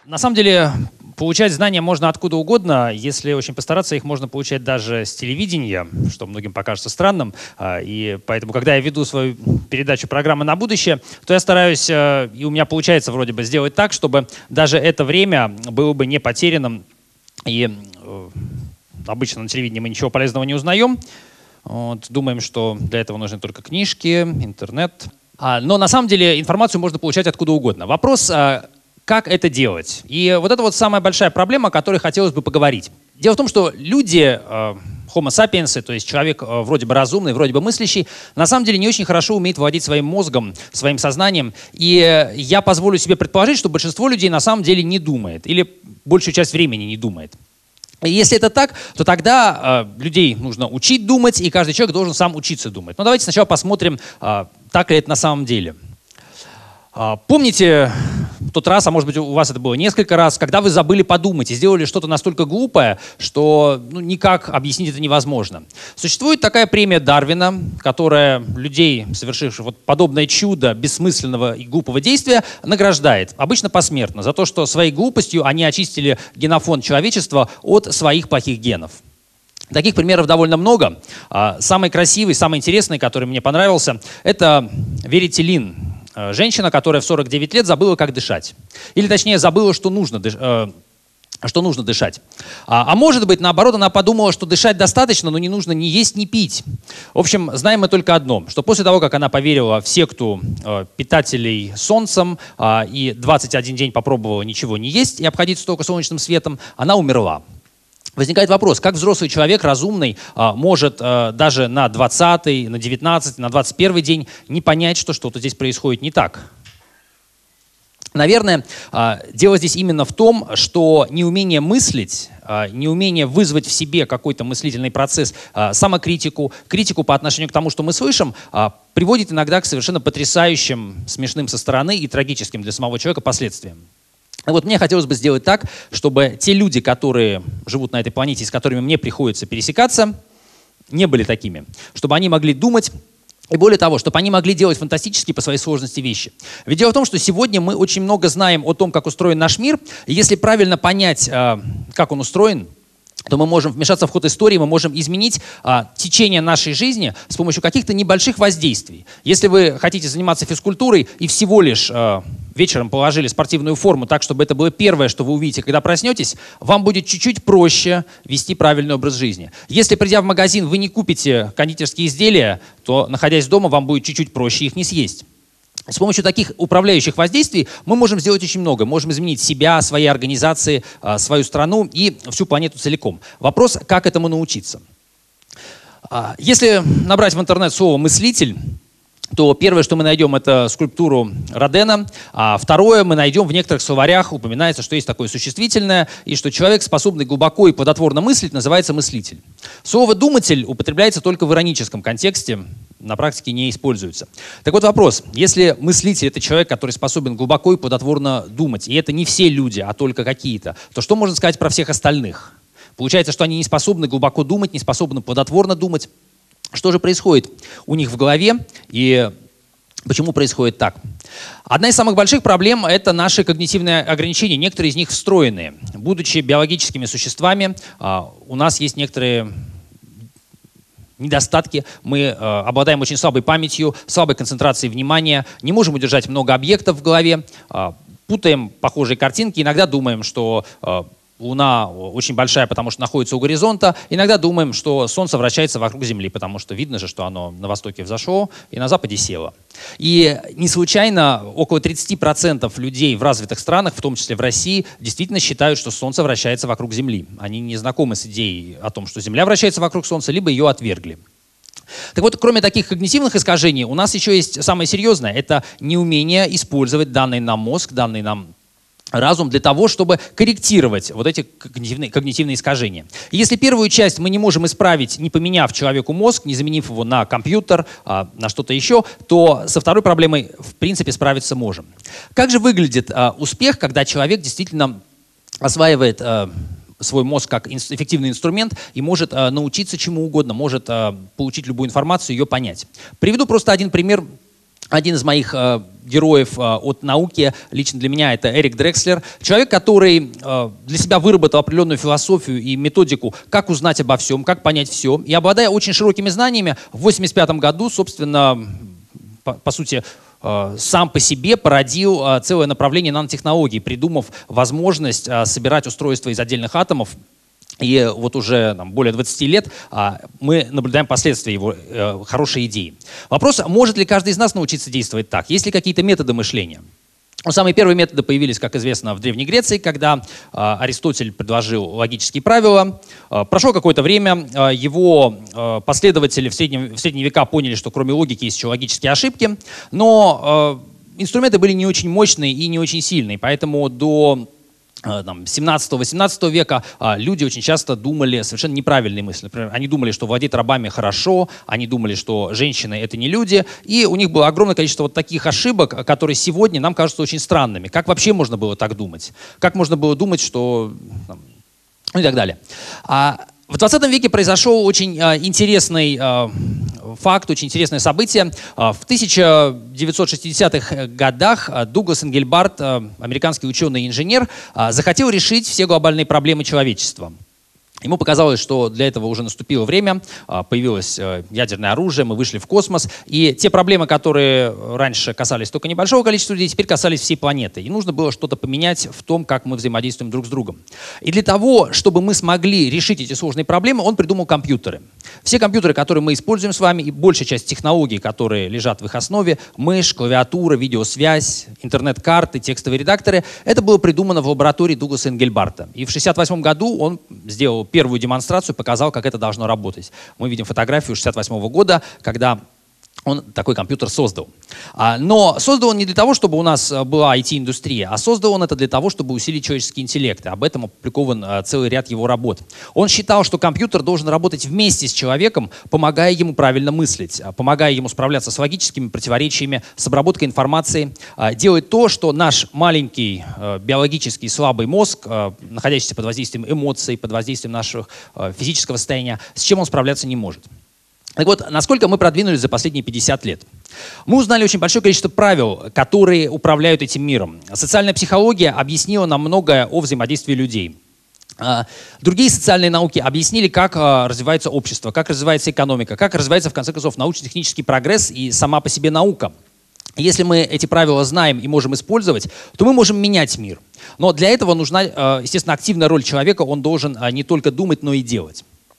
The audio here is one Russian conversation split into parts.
На самом деле, получать знания можно откуда угодно. Если очень постараться, их можно получать даже с телевидения, что многим покажется странным. И поэтому, когда я веду свою передачу «Программа на будущее», то я стараюсь, и у меня получается вроде бы сделать так, чтобы даже это время было бы не потерянным. И обычно на телевидении мы ничего полезного не узнаем. Вот, думаем, что для этого нужны только книжки, интернет. Но на самом деле информацию можно получать откуда угодно. Вопрос, как это делать? И вот это вот самая большая проблема, о которой хотелось бы поговорить. Дело в том, что люди, Homo sapiens, то есть человек вроде бы разумный, вроде бы мыслящий, на самом деле не очень хорошо умеет владеть своим мозгом, своим сознанием. И я позволю себе предположить, что большинство людей на самом деле не думает или большую часть времени не думает. И если это так, то тогда людей нужно учить думать, и каждый человек должен сам учиться думать. Но давайте сначала посмотрим, так ли это на самом деле. Помните тот раз, а может быть у вас это было несколько раз, когда вы забыли подумать и сделали что-то настолько глупое, что никак объяснить это невозможно. Существует такая премия Дарвина, которая людей, совершивших вот подобное чудо бессмысленного и глупого действия, награждает, обычно посмертно, за то, что своей глупостью они очистили генофонд человечества от своих плохих генов. Таких примеров довольно много. Самый красивый, самый интересный, который мне понравился, это Верити Лин. Женщина, которая в 49 лет забыла, как дышать. Или точнее, забыла, что нужно дышать. А может быть, наоборот, она подумала, что дышать достаточно, но не нужно ни есть, ни пить. В общем, знаем мы только одно, что после того, как она поверила в секту питателей солнцем и 21 день попробовала ничего не есть и обходиться только солнечным светом, она умерла. Возникает вопрос, как взрослый человек, разумный, может даже на 20-й, на 19-й, на 21-й день не понять, что что-то здесь происходит не так. Наверное, дело здесь именно в том, что неумение мыслить, неумение вызвать в себе какой-то мыслительный процесс, самокритику, критику по отношению к тому, что мы слышим, приводит иногда к совершенно потрясающим, смешным со стороны и трагическим для самого человека последствиям. И вот мне хотелось бы сделать так, чтобы те люди, которые живут на этой планете, с которыми мне приходится пересекаться, не были такими. Чтобы они могли думать, и более того, чтобы они могли делать фантастические по своей сложности вещи. Ведь дело в том, что сегодня мы очень много знаем о том, как устроен наш мир. И если правильно понять, как он устроен, то мы можем вмешаться в ход истории, мы можем изменить течение нашей жизни с помощью каких-то небольших воздействий. Если вы хотите заниматься физкультурой и всего лишь вечером положили спортивную форму так, чтобы это было первое, что вы увидите, когда проснетесь, вам будет чуть-чуть проще вести правильный образ жизни. Если, придя в магазин, вы не купите кондитерские изделия, то, находясь дома, вам будет чуть-чуть проще их не съесть. С помощью таких управляющих воздействий мы можем сделать очень много. Можем изменить себя, свои организации, свою страну и всю планету целиком. Вопрос, как этому научиться. Если набрать в интернет слово «мыслитель», то первое, что мы найдем, это скульптуру Родена, а второе мы найдем в некоторых словарях, упоминается, что есть такое существительное, и что человек, способный глубоко и плодотворно мыслить, называется мыслитель. Слово «думатель» употребляется только в ироническом контексте, на практике не используется. Так вот вопрос, если мыслитель — это человек, который способен глубоко и плодотворно думать, и это не все люди, а только какие-то, то что можно сказать про всех остальных? Получается, что они не способны глубоко думать, не способны плодотворно думать. Что же происходит у них в голове и почему происходит так? Одна из самых больших проблем — это наши когнитивные ограничения. Некоторые из них встроенные. Будучи биологическими существами, у нас есть некоторые недостатки. Мы обладаем очень слабой памятью, слабой концентрацией внимания, не можем удержать много объектов в голове, путаем похожие картинки, иногда думаем, что Луна очень большая, потому что находится у горизонта. Иногда думаем, что Солнце вращается вокруг Земли, потому что видно же, что оно на востоке взошло и на западе село. И не случайно около 30% людей в развитых странах, в том числе в России, действительно считают, что Солнце вращается вокруг Земли. Они не знакомы с идеей о том, что Земля вращается вокруг Солнца, либо ее отвергли. Так вот, кроме таких когнитивных искажений, у нас еще есть самое серьезное. Это неумение использовать данный нам мозг, данный нам разум для того, чтобы корректировать вот эти когнитивные искажения. И если первую часть мы не можем исправить, не поменяв человеку мозг, не заменив его на компьютер, на что-то еще, то со второй проблемой в принципе справиться можем. Как же выглядит успех, когда человек действительно осваивает свой мозг как эффективный инструмент и может научиться чему угодно, может получить любую информацию, ее понять? Приведу просто один пример Один из моих героев от науки, лично для меня это Эрик Дрекслер. Человек, который для себя выработал определенную философию и методику, как узнать обо всем, как понять все. И обладая очень широкими знаниями, в 1985 году, собственно, по сути, сам по себе породил целое направление нанотехнологий, придумав возможность собирать устройства из отдельных атомов. И вот уже более 20 лет мы наблюдаем последствия его хорошей идеи. Вопрос, может ли каждый из нас научиться действовать так? Есть ли какие-то методы мышления? Самые первые методы появились, как известно, в Древней Греции, когда Аристотель предложил логические правила. Прошло какое-то время, его последователи в средние века поняли, что кроме логики есть еще логические ошибки, но инструменты были не очень мощные и не очень сильные, поэтому до 17-18 века люди очень часто думали совершенно неправильные мысли. Например, они думали, что владеть рабами хорошо, они думали, что женщины — это не люди, и у них было огромное количество вот таких ошибок, которые сегодня нам кажутся очень странными. Как вообще можно было так думать? Как можно было думать, что... Ну и так далее. В 20 веке произошел очень интересный факт, очень интересное событие. В 1960-х годах Дуглас Энгельбарт, американский ученый и инженер, захотел решить все глобальные проблемы человечества. Ему показалось, что для этого уже наступило время, появилось ядерное оружие, мы вышли в космос, и те проблемы, которые раньше касались только небольшого количества людей, теперь касались всей планеты. И нужно было что-то поменять в том, как мы взаимодействуем друг с другом. И для того, чтобы мы смогли решить эти сложные проблемы, он придумал компьютеры. Все компьютеры, которые мы используем с вами, и большая часть технологий, которые лежат в их основе, мышь, клавиатура, видеосвязь, интернет-карты, текстовые редакторы, это было придумано в лаборатории Дугласа Энгельбарта. И в 1968 году он сделал первую демонстрацию, показал, как это должно работать. Мы видим фотографию 1968 года, когда он такой компьютер создал. Но создал он не для того, чтобы у нас была IT-индустрия, а создал он это для того, чтобы усилить человеческий интеллект. И об этом опубликован целый ряд его работ. Он считал, что компьютер должен работать вместе с человеком, помогая ему правильно мыслить, помогая ему справляться с логическими противоречиями, с обработкой информации, делать то, что наш маленький биологический слабый мозг, находящийся под воздействием эмоций, под воздействием нашего физического состояния, с чем он справляться не может. Так вот, насколько мы продвинулись за последние 50 лет? Мы узнали очень большое количество правил, которые управляют этим миром. Социальная психология объяснила нам многое о взаимодействии людей. Другие социальные науки объяснили, как развивается общество, как развивается экономика, как развивается, в конце концов, научно-технический прогресс и сама по себе наука. Если мы эти правила знаем и можем использовать, то мы можем менять мир. Но для этого нужна, естественно, активная роль человека, он должен не только думать, но и делать.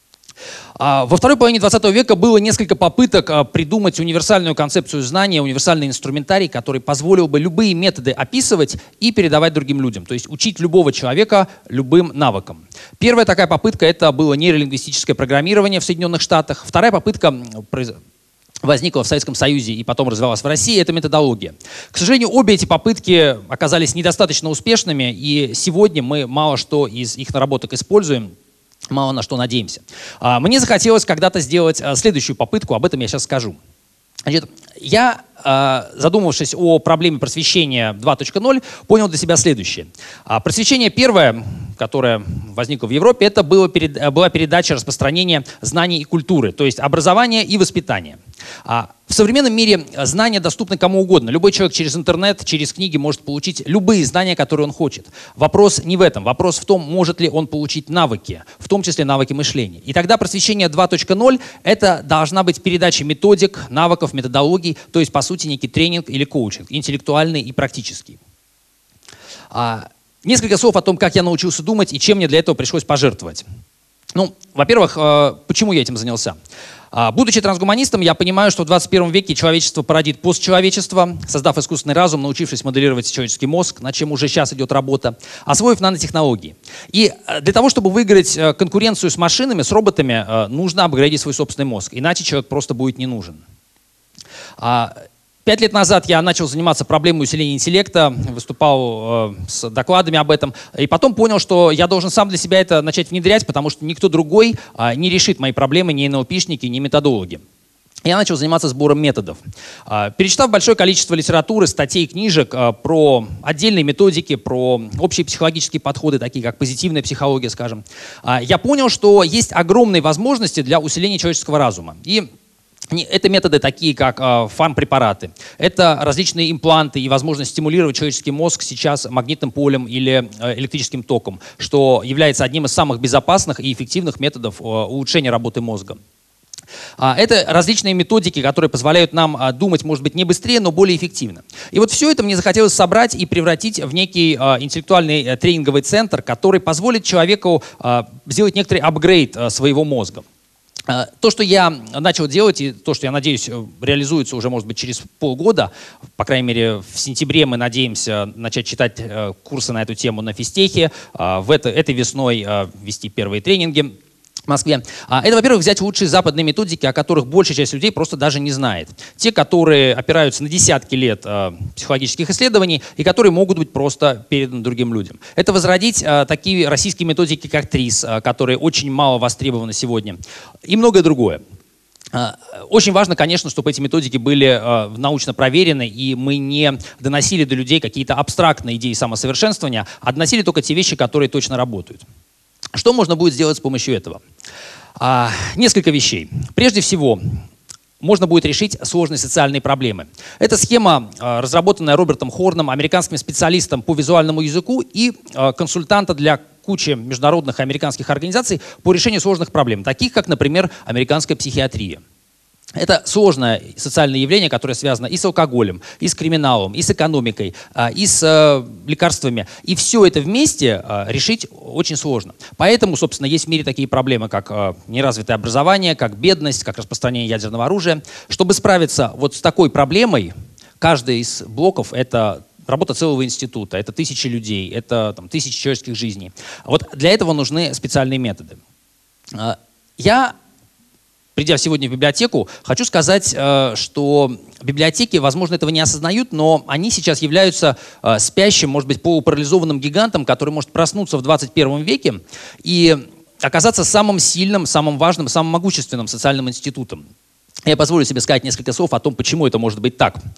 Во второй половине 20 века было несколько попыток придумать универсальную концепцию знания, универсальный инструментарий, который позволил бы любые методы описывать и передавать другим людям. То есть учить любого человека любым навыкам. Первая такая попытка — это было нейролингвистическое программирование в Соединенных Штатах. Вторая попытка возникла в Советском Союзе и потом развивалась в России, это методология. К сожалению, обе эти попытки оказались недостаточно успешными, и сегодня мы мало что из их наработок используем, мало на что надеемся. Мне захотелось когда-то сделать следующую попытку, об этом я сейчас скажу. Значит, я, задумавшись о проблеме просвещения 2.0, понял для себя следующее. Просвещение первое, которое возникло в Европе, это была передача распространения знаний и культуры, то есть образование и воспитание. В современном мире знания доступны кому угодно. Любой человек через интернет, через книги может получить любые знания, которые он хочет. Вопрос не в этом. Вопрос в том, может ли он получить навыки, в том числе навыки мышления. И тогда просвещение 2.0 — это должна быть передача методик, навыков, методологий, то есть, по сути, некий тренинг или коучинг, интеллектуальный и практический. Несколько слов о том, как я научился думать и чем мне для этого пришлось пожертвовать. Ну, во-первых, почему я этим занялся? Будучи трансгуманистом, я понимаю, что в 21 веке человечество породит постчеловечество, создав искусственный разум, научившись моделировать человеческий мозг, над чем уже сейчас идет работа, освоив нанотехнологии. И для того, чтобы выиграть конкуренцию с машинами, с роботами, нужно апгрейдить свой собственный мозг, иначе человек просто будет не нужен. 5 лет назад я начал заниматься проблемой усиления интеллекта, выступал с докладами об этом, и потом понял, что я должен сам для себя это начать внедрять, потому что никто другой не решит мои проблемы, ни НЛПшники, ни методологи. Я начал заниматься сбором методов. Перечитав большое количество литературы, статей, книжек про отдельные методики, про общие психологические подходы, такие как позитивная психология, скажем, я понял, что есть огромные возможности для усиления человеческого разума. И Это методы такие, как фармпрепараты. Это различные импланты и возможность стимулировать человеческий мозг сейчас магнитным полем или электрическим током, что является одним из самых безопасных и эффективных методов улучшения работы мозга. Это различные методики, которые позволяют нам думать, может быть, не быстрее, но более эффективно. И вот все это мне захотелось собрать и превратить в некий интеллектуальный тренинговый центр, который позволит человеку сделать некоторый апгрейд своего мозга. То, что я начал делать, и то, что, я надеюсь, реализуется уже, может быть, через полгода, по крайней мере, в сентябре мы надеемся начать читать курсы на эту тему на физтехе, этой весной вести первые тренинги в Москве. Это, во-первых, взять лучшие западные методики, о которых большая часть людей просто даже не знает. Те, которые опираются на десятки лет психологических исследований и которые могут быть просто переданы другим людям. Это возродить такие российские методики, как ТРИС, которые очень мало востребованы сегодня, и многое другое. Очень важно, конечно, чтобы эти методики были научно проверены, и мы не доносили до людей какие-то абстрактные идеи самосовершенствования, а доносили только те вещи, которые точно работают. Что можно будет сделать с помощью этого? Несколько вещей. Прежде всего, можно будет решить сложные социальные проблемы. Это схема, разработанная Робертом Хорном, американским специалистом по визуальному языку и консультанта для кучи международных и американских организаций по решению сложных проблем, таких как, например, американская психиатрия. Это сложное социальное явление, которое связано и с алкоголем, и с криминалом, и с экономикой, и с лекарствами. И все это вместе решить очень сложно. Поэтому, собственно, есть в мире такие проблемы, как неразвитое образование, как бедность, как распространение ядерного оружия. Чтобы справиться вот с такой проблемой, каждый из блоков — это работа целого института, это тысячи людей, это тысячи человеческих жизней. Вот для этого нужны специальные методы. Придя сегодня в библиотеку, хочу сказать, что библиотеки, возможно, этого не осознают, но они сейчас являются спящим, может быть, полупарализованным гигантом, который может проснуться в 21 веке и оказаться самым сильным, самым важным, самым могущественным социальным институтом. Я позволю себе сказать несколько слов о том, почему это может быть так.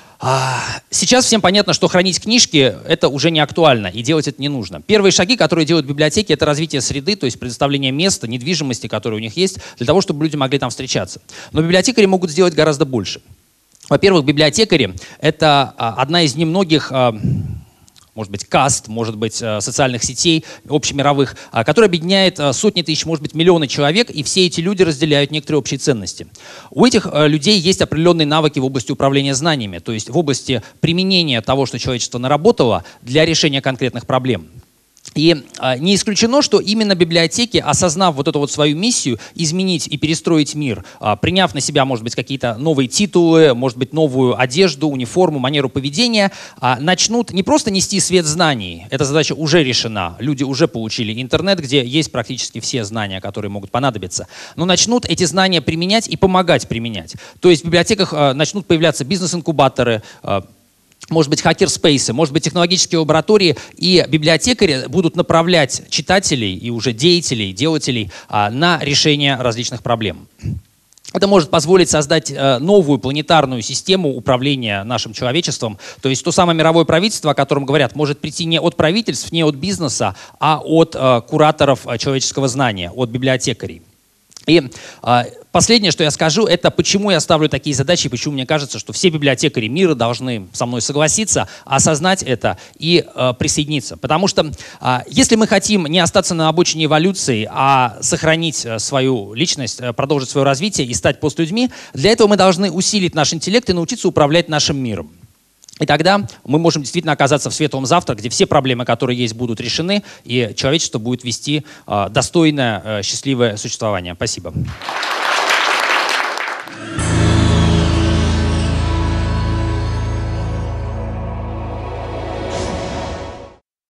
Сейчас всем понятно, что хранить книжки — это уже не актуально, и делать это не нужно. Первые шаги, которые делают библиотеки, это развитие среды, то есть предоставление места, недвижимости, которая у них есть, для того, чтобы люди могли там встречаться. Но библиотекари могут сделать гораздо больше. Во-первых, библиотекари — это одна из немногих, может быть, каст, может быть, социальных сетей общемировых, которая объединяет сотни тысяч, может быть, миллионы человек, и все эти люди разделяют некоторые общие ценности. У этих людей есть определенные навыки в области управления знаниями, то есть в области применения того, что человечество наработало, для решения конкретных проблем. И не исключено, что именно библиотеки, осознав вот эту вот свою миссию, изменить и перестроить мир, приняв на себя, может быть, какие-то новые титулы, может быть, новую одежду, униформу, манеру поведения, начнут не просто нести свет знаний, эта задача уже решена, люди уже получили интернет, где есть практически все знания, которые могут понадобиться, но начнут эти знания применять и помогать применять. То есть в библиотеках начнут появляться бизнес-инкубаторы, может быть, хакер-спейсы, может быть, технологические лаборатории, и библиотекари будут направлять читателей и уже деятелей, делателей на решение различных проблем. Это может позволить создать новую планетарную систему управления нашим человечеством. То есть то самое мировое правительство, о котором говорят, может прийти не от правительств, не от бизнеса, а от кураторов человеческого знания, от библиотекарей. И последнее, что я скажу, это почему я ставлю такие задачи, и почему мне кажется, что все библиотекари мира должны со мной согласиться, осознать это и присоединиться. Потому что если мы хотим не остаться на обочине эволюции, а сохранить свою личность, продолжить свое развитие и стать постлюдьми, для этого мы должны усилить наш интеллект и научиться управлять нашим миром. И тогда мы можем действительно оказаться в светлом завтра, где все проблемы, которые есть, будут решены, и человечество будет вести достойное, счастливое существование. Спасибо.